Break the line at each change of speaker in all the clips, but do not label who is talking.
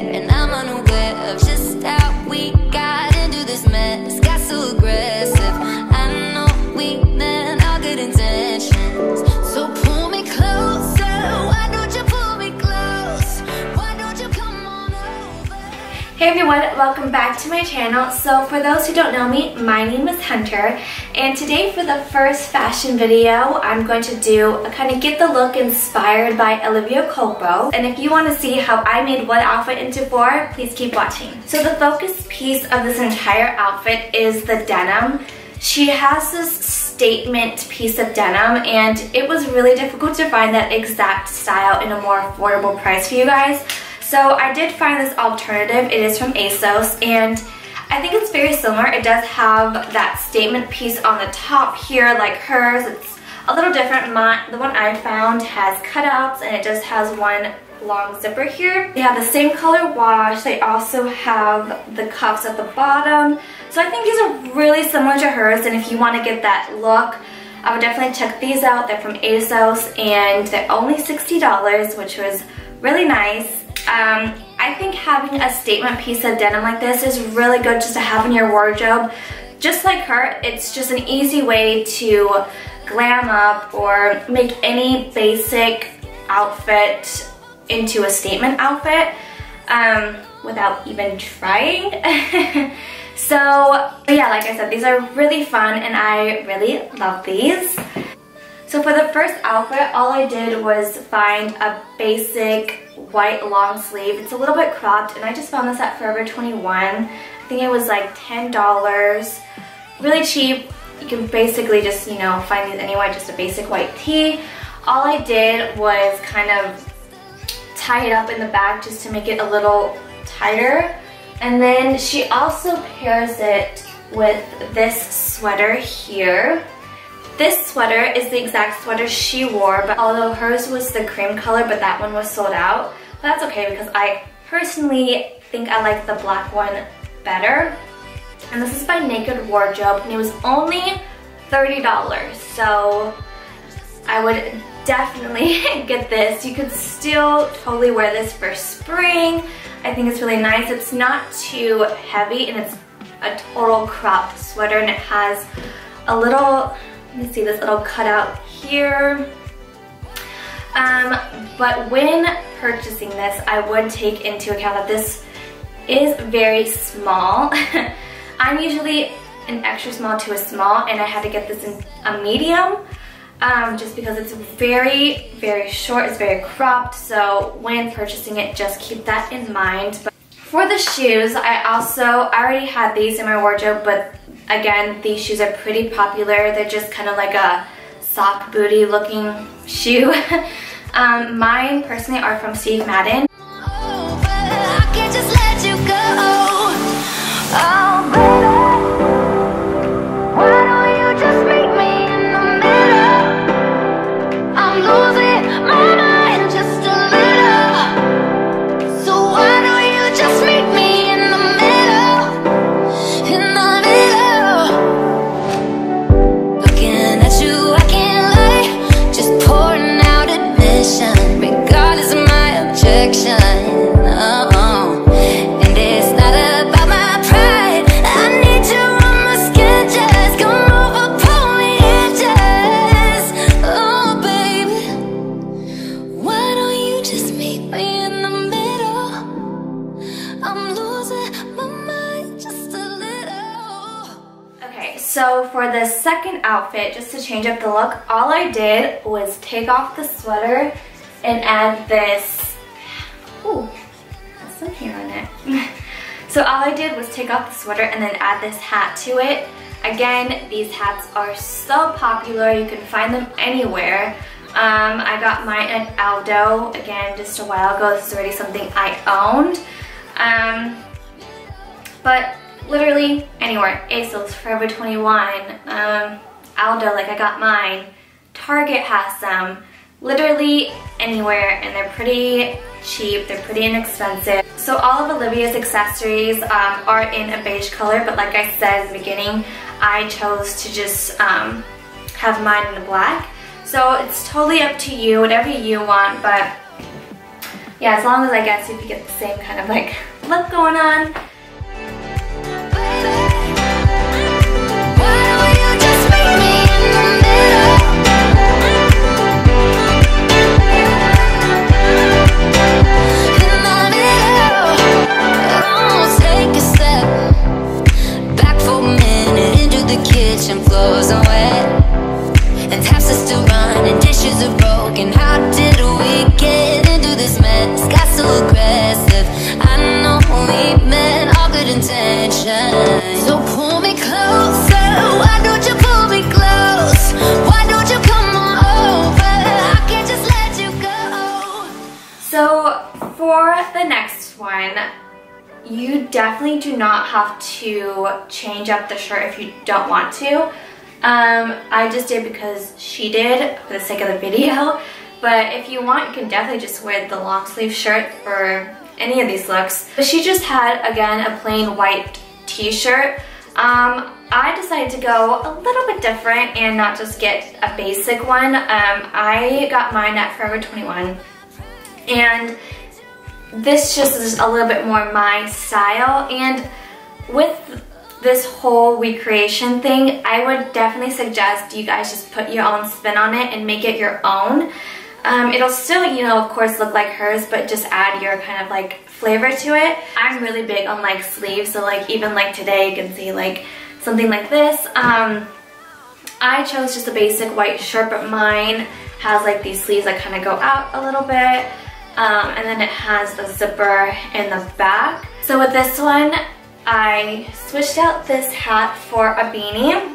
and I'm unaware of just how we got into this mess. Got so aggressive. I know we meant all good intentions, so pull me closer. Why don't you pull me close? Why don't you come on over?
Hey everyone, welcome back to my channel. So for those who don't know me, my name is Hunter, and today for the first fashion video, I'm going to do a kind of get the look inspired by Olivia Culpo. And if you want to see how I made one outfit into four, please keep watching. So the focus piece of this entire outfit is the denim. She has this statement piece of denim, and it was really difficult to find that exact style in a more affordable price for you guys. So I did find this alternative. It is from ASOS, and I think it's very similar. It does have that statement piece on the top here like hers. It's a little different. The one I found has cutouts, and it just has one long zipper here. They have the same color wash. They also have the cuffs at the bottom. So I think these are really similar to hers, and if you want to get that look, I would definitely check these out. They're from ASOS, and they're only $60, which was really nice. I think having a statement piece of denim like this is really good just to have in your wardrobe. Just like her, it's just an easy way to glam up or make any basic outfit into a statement outfit without even trying. So yeah, like I said, these are really fun and I really love these. So for the first outfit, all I did was find a basic white long sleeve. It's a little bit cropped, and I just found this at Forever 21. I think it was like $10. Really cheap. You can basically just, you know, find these anywhere, just a basic white tee. All I did was kind of tie it up in the back just to make it a little tighter. And then she also pairs it with this sweater here. This sweater is the exact sweater she wore, but although hers was the cream color, but that one was sold out. But that's okay because I personally think I like the black one better. And this is by Naked Wardrobe, and it was only $30. So I would definitely get this. You could still totally wear this for spring. I think it's really nice. It's not too heavy, and it's a total cropped sweater, and it has a little, you can see this little cutout here. But when purchasing this, I would take into account that this is very small. I'm usually an extra small to a small, and I had to get this in a medium just because it's very, very short. It's very cropped, so when purchasing it, just keep that in mind. But for the shoes, I already had these in my wardrobe, but again, these shoes are pretty popular. They're just kind of like a sock booty looking shoe. Mine personally are from Steve Madden. So for the second outfit, just to change up the look, all I did was take off the sweater and add this, ooh, has some hair on it. So all I did was take off the sweater and then add this hat to it. Again, these hats are so popular, you can find them anywhere. I got mine at Aldo, again, just a while ago. This is already something I owned. But literally anywhere. ASOS, Forever 21, Aldo, like I got mine. Target has some. Literally anywhere, and they're pretty cheap, they're pretty inexpensive. So all of Olivia's accessories are in a beige color, but like I said in the beginning, I chose to just have mine in the black. So it's totally up to you, whatever you want, but yeah, as long as I guess if you get the same kind of like look going on.
Floors are wet and taps are still running, dishes are broken. How did we get into this mess? Got so aggressive. I know we meant all good intentions. So pull me closer. Why don't you pull me close? Why don't you come on over? I can't just let you go.
So for the next one, you definitely do not have to change up the shirt if you don't want to. I just did because she did for the sake of the video, but if you want, you can definitely just wear the long sleeve shirt for any of these looks. But she just had, again, a plain white t-shirt. I decided to go a little bit different and not just get a basic one. I got mine at Forever 21, and this just is a little bit more my style. And with this whole recreation thing, I would definitely suggest you guys just put your own spin on it and make it your own. It'll still, you know, of course look like hers, but just add your kind of like flavor to it. I'm really big on like sleeves, so like even like today you can see like something like this. I chose just a basic white shirt, but mine has like these sleeves that kind of go out a little bit. And then it has a zipper in the back. So with this one, I switched out this hat for a beanie.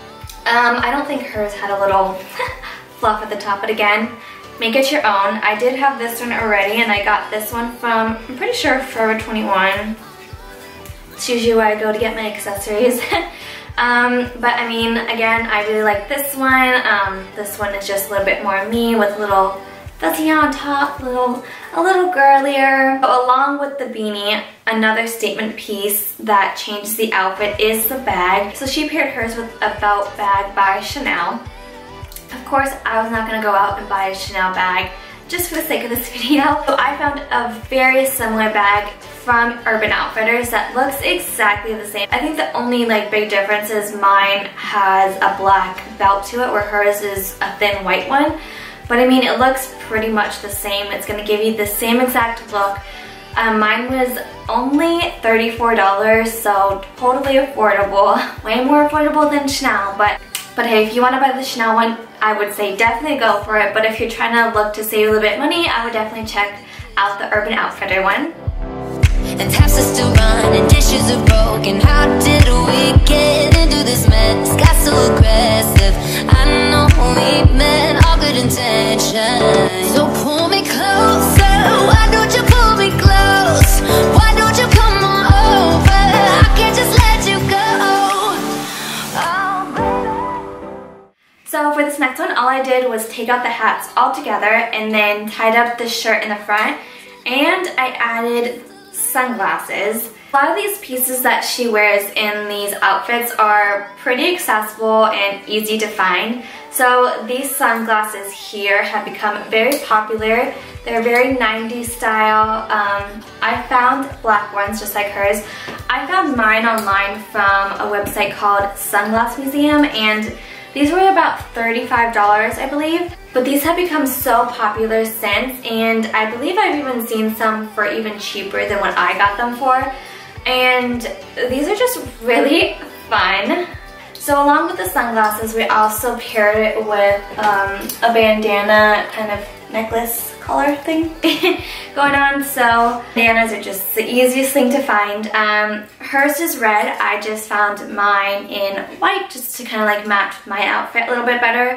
I don't think hers had a little fluff at the top, but again, make it your own. I did have this one already, and I got this one from, I'm pretty sure, Forever 21. It's usually where I go to get my accessories. But I mean, again, I really like this one. This one is just a little bit more me with little fuzzy on top, a little girlier. But along with the beanie, another statement piece that changes the outfit is the bag. So she paired hers with a belt bag by Chanel. Of course, I was not gonna go out and buy a Chanel bag just for the sake of this video. So I found a very similar bag from Urban Outfitters that looks exactly the same. I think the only like big difference is mine has a black belt to it, where hers is a thin white one. But I mean, it looks pretty much the same. It's gonna give you the same exact look. Mine was only $34, so totally affordable. Way more affordable than Chanel, but hey, if you wanna buy the Chanel one, I would say definitely go for it. But if you're trying to look to save a little bit of money, I would definitely check out the Urban Outfitter one.
And taps are still running, dishes are broken. How did we get into this mess? Got so aggressive. I know we meant all good intentions. So pull me closer. Why don't you pull me close? Why don't you come on over? I can't just let you go.
So for this next one, all I did was take out the hats all together and then tied up the shirt in the front, and I added sunglasses. A lot of these pieces that she wears in these outfits are pretty accessible and easy to find. So these sunglasses here have become very popular. They're very 90s style. I found black ones just like hers. I found mine online from a website called Sunglass Museum, and these were about $35, I believe. But these have become so popular since, and I believe I've even seen some for even cheaper than what I got them for. And these are just really fun. So along with the sunglasses, we also paired it with a bandana kind of necklace collar thing going on. So bandanas are just the easiest thing to find. Hers is red. I just found mine in white just to kind of like match my outfit a little bit better.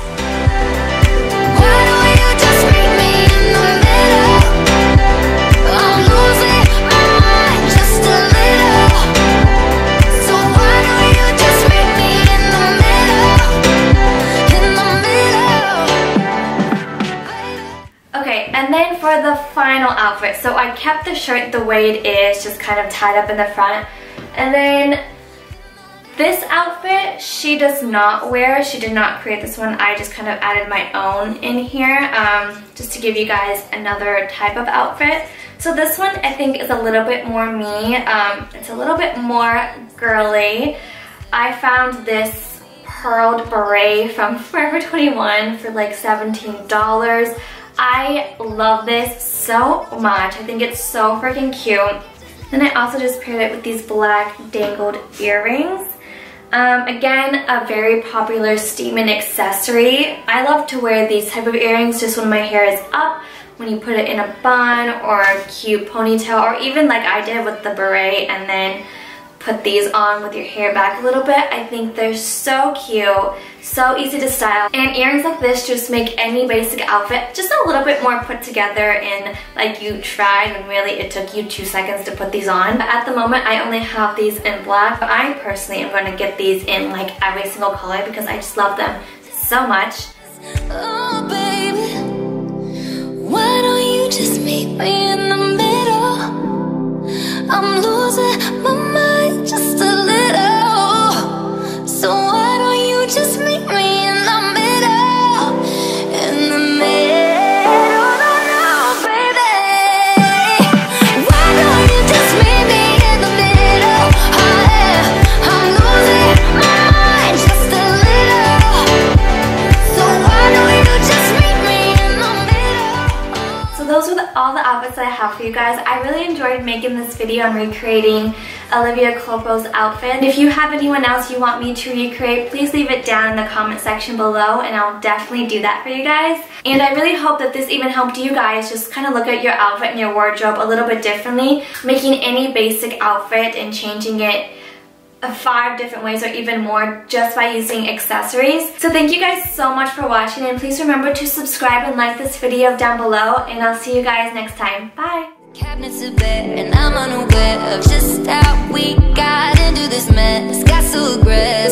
Okay, and then for the final outfit, so I kept the shirt the way it is, just kind of tied up in the front. And then This outfit, she does not wear. She did not create this one. I just kind of added my own in here just to give you guys another type of outfit. So this one I think is a little bit more me. It's a little bit more girly. I found this pearled beret from Forever 21 for like $17. I love this so much. I think it's so freaking cute. And I also just paired it with these black dangled earrings. Again, a very popular statement accessory. I love to wear these type of earrings just when my hair is up, when you put it in a bun or a cute ponytail, or even like I did with the beret and then put these on with your hair back a little bit. I think they're so cute, so easy to style, and earrings like this just make any basic outfit just a little bit more put together and like you tried when really it took you 2 seconds to put these on. But at the moment I only have these in black, but I personally am going to get these in like every single color because I just love them so much.
Oh baby, why don't you just meet me in the middle? I'm losing my mind just a little. So why don't you just meet me in the middle? In the middle, no, baby. Why don't you just meet me in the middle? Oh, yeah. I'm losing my mind just a little. So why don't you just meet me in the middle?
So those are all the outfits that I have for you guys. I really enjoyed making this video and recreating Olivia Culpo's outfit. If you have anyone else you want me to recreate, please leave it down in the comment section below and I'll definitely do that for you guys. And I really hope that this even helped you guys just kind of look at your outfit and your wardrobe a little bit differently, making any basic outfit and changing it 5 different ways or even more just by using accessories. So thank you guys so much for watching, and please remember to subscribe and like this video down below, and I'll see you guys next time. Bye!
Cabinets are bare and I'm unaware of just how we got into this mess. Got so aggressive.